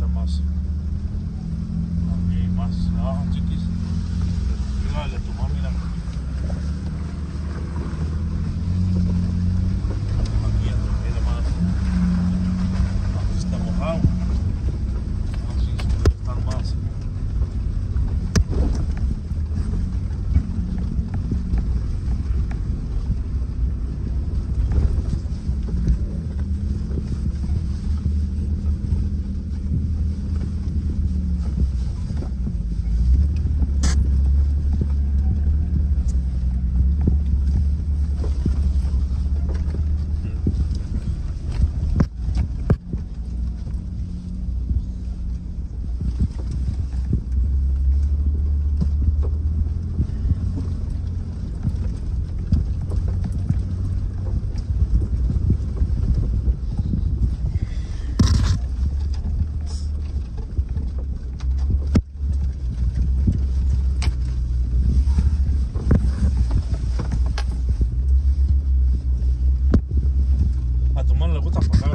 está más aquí, más abajo, chiquis. Mírale, tu mamá, mira. Aquí ya mira más. Aquí está mojado. Así se puede estar más. A tu mano le gusta pagar.